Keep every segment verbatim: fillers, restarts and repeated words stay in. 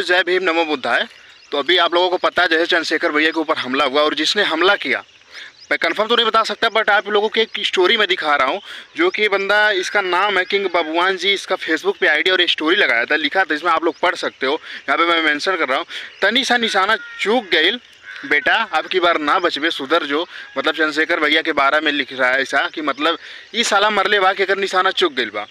जय भीम नमो बुद्धाय। तो अभी आप लोगों को पता है जैसे चंद्रशेखर भैया के ऊपर हमला हुआ और जिसने हमला किया, मैं कंफर्म तो नहीं बता सकता, बट आप लोगों को एक स्टोरी में दिखा रहा हूँ जो कि बंदा, इसका नाम है किंग बबुआन जी, इसका फेसबुक पे आईडी और एक स्टोरी लगाया था, लिखा था, इसमें आप लोग पढ़ सकते हो, यहाँ पे मैं मेंशन कर रहा हूँ। तनी सा निशाना चूक गई बेटा, अब की बार ना बचबे, सुधर जो। मतलब चंद्रशेखर भैया के बारे में लिख रहा है ऐसा कि मतलब इस साला मरले बा के अगर निशाना चूक गई बा,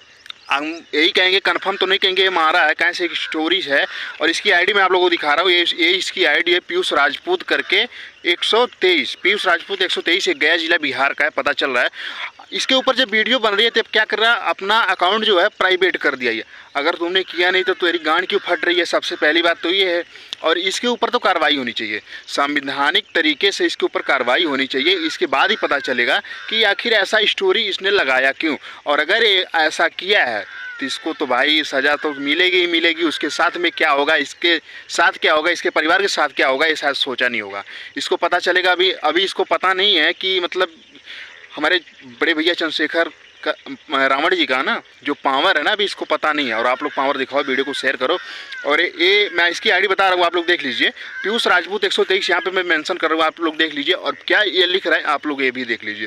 हम यही कहेंगे, कंफर्म तो नहीं कहेंगे ये मारा है, कैसे एक स्टोरीज है। और इसकी आईडी मैं आप लोगों को दिखा रहा हूँ, ये ये इसकी आईडी है पीयूष राजपूत करके एक सौ तेईस, पीयूष राजपूत एक सौ तेईस, एक गया जिला बिहार का है, पता चल रहा है। इसके ऊपर जब वीडियो बन रही है तब क्या कर रहा है, अपना अकाउंट जो है प्राइवेट कर दिया है। अगर तुमने किया नहीं तो तेरी गांड क्यों फट रही है, सबसे पहली बात तो ये है। और इसके ऊपर तो कार्रवाई होनी चाहिए, संवैधानिक तरीके से इसके ऊपर कार्रवाई होनी चाहिए। इसके बाद ही पता चलेगा कि आखिर ऐसा स्टोरी इसने लगाया क्यों, और अगर ऐसा किया है तो इसको तो भाई सज़ा तो मिलेगी ही मिलेगी। उसके साथ में क्या होगा, इसके साथ क्या होगा, इसके परिवार के साथ क्या होगा, ये शायद सोचा नहीं होगा। इसको पता चलेगा, अभी अभी इसको पता नहीं है कि मतलब हमारे बड़े भैया चंद्रशेखर का, रावण जी का ना जो पावर है ना, अभी इसको पता नहीं है। और आप लोग पावर दिखाओ, वीडियो को शेयर करो। और ये मैं इसकी आईडी बता रहा हूँ, आप लोग देख लीजिए, पीयूष राजपूत एक सौ तेईस, यहाँ पे मैं मेंशन कर रहा हूँ, आप लोग देख लीजिए। और क्या ये लिख रहा है आप लोग ये भी देख लीजिए।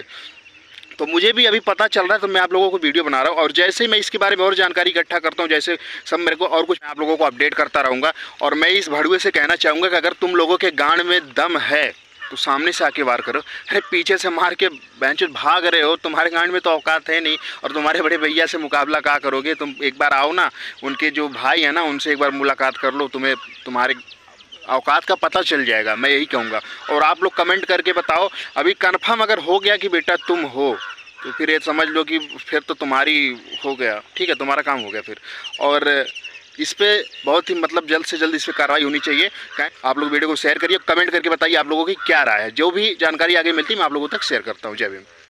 तो मुझे भी अभी पता चल रहा है, तो मैं आप लोगों को वीडियो बना रहा हूँ। और जैसे ही मैं इसके बारे में और जानकारी इकट्ठा करता हूँ, जैसे सब मेरे को और कुछ, मैं आप लोगों को अपडेट करता रहूँगा। और मैं इस भड़ुए से कहना चाहूँगा कि अगर तुम लोगों के गांड में दम है तो सामने से आके वार करो। अरे पीछे से मार के बेंच भाग रहे हो, तुम्हारे गांड में तो औकात है नहीं। और तुम्हारे बड़े भैया से मुकाबला क्या करोगे तुम? एक बार आओ ना, उनके जो भाई है ना, उनसे एक बार मुलाकात कर लो, तुम्हें तुम्हारे औकात का पता चल जाएगा, मैं यही कहूँगा। और आप लोग कमेंट करके बताओ, अभी कन्फर्म अगर हो गया कि बेटा तुम हो, तो फिर ये समझ लो कि फिर तो तुम्हारी हो गया, ठीक है, तुम्हारा काम हो गया फिर। और इस पे बहुत ही मतलब जल्द से जल्द इस पर कार्रवाई होनी चाहिए। आप लोग वीडियो को शेयर करिए, कमेंट करके बताइए आप लोगों की क्या राय है। जो भी जानकारी आगे मिलती है मैं आप लोगों तक शेयर करता हूँ। जय भीम।